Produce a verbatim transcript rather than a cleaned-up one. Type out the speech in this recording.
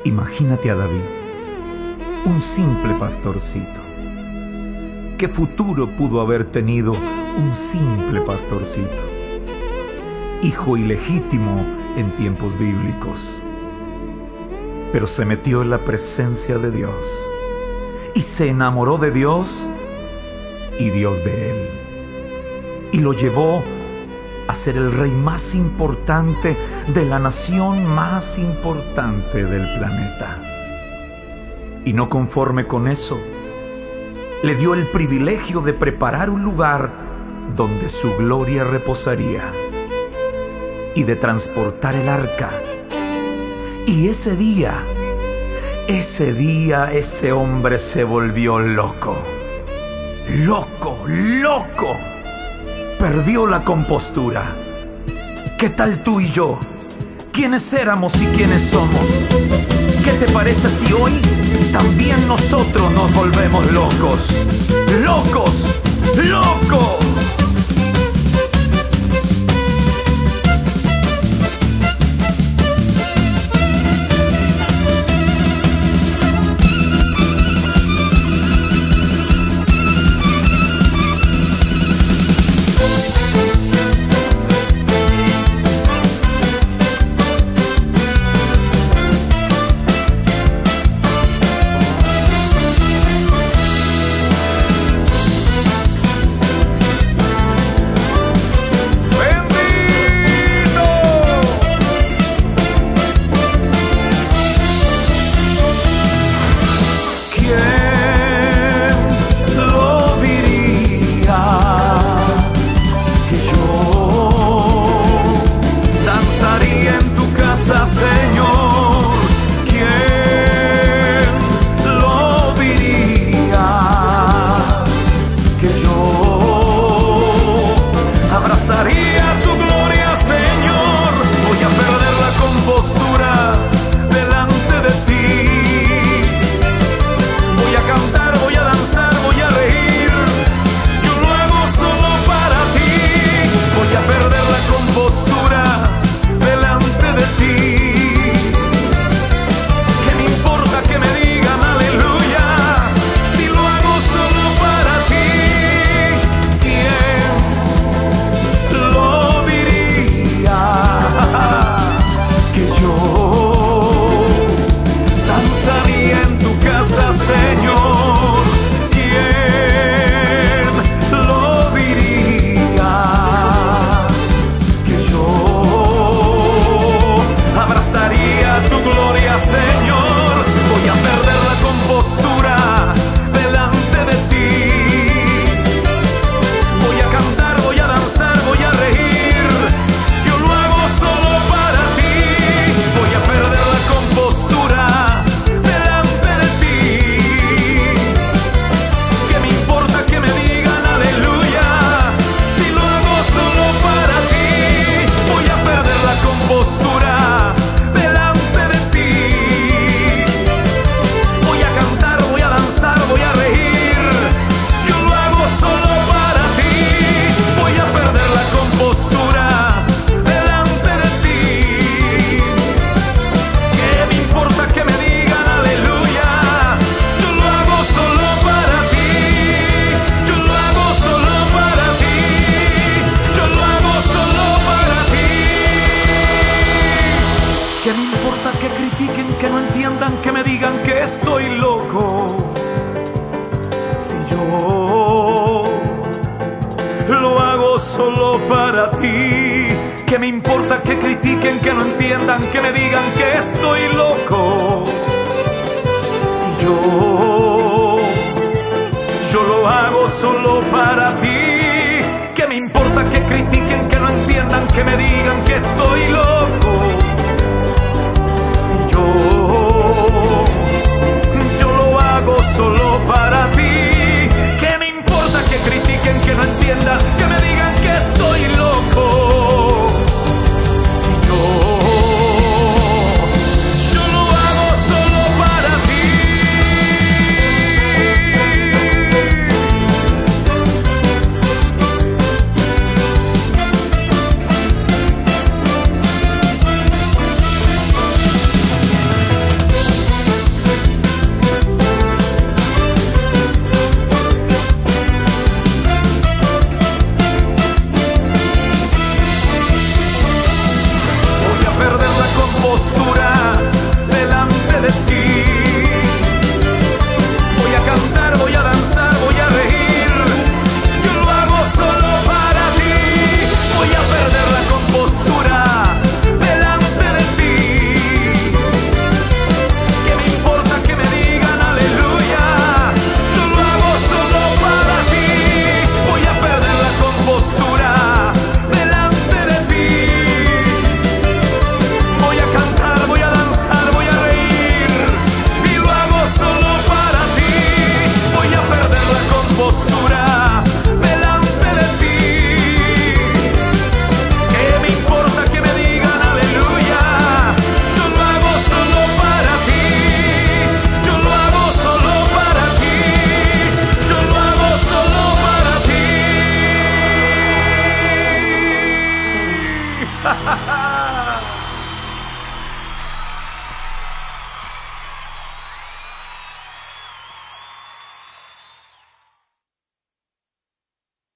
Imagínate a David, un simple pastorcito. ¿Qué futuro pudo haber tenido un simple pastorcito? Hijo ilegítimo en tiempos bíblicos. Pero se metió en la presencia de Dios y se enamoró de Dios y Dios de él. Y lo llevó a ser el rey más importante de la nación más importante del planeta. Y no conforme con eso, le dio el privilegio de preparar un lugar donde su gloria reposaría y de transportar el arca. Y ese día, ese día ese hombre se volvió loco. Loco, loco. Perdió la compostura. ¿Qué tal tú y yo? ¿Quiénes éramos y quiénes somos? ¿Qué te parece si hoy también nosotros nos volvemos locos? ¡Locos! ¡Locos! Señor, ¿quién lo diría? Que yo abrazaría tu gloria, Señor. Voy a perder la compostura delante de ti. Voy a cantar, voy a danzar, voy a reír. Yo lo hago solo para ti. Voy a perder la compostura delante de ti. Señor, ¿quién lo diría? Que yo abrazaría tu gloria, Señor. Voy a perder la compostura delante de ti. Voy a cantar, voy a danzar, voy a reír. Yo lo hago solo para ti. Voy a perder la compostura. Postura delante de ti. Voy a cantar, voy a danzar, voy a reír. Yo lo hago solo para ti. Voy a perder la compostura delante de ti. ¿Qué me importa que me digan aleluya? Yo lo hago solo para ti. Yo lo hago solo para ti. Yo lo hago solo para ti. ¿Qué me importa que critiquen, que no entiendan, que me digan que estoy loco? Si yo lo hago solo para ti. ¿Qué me importa que critiquen, que no entiendan, que me digan que estoy loco? Si yo, yo lo hago solo para ti. ¿Qué me importa que critiquen, que no entiendan, que me digan que estoy loco? Si yo, yo lo hago solo para ti. ¿Qué me importa que critiquen, que no entiendan, que me digan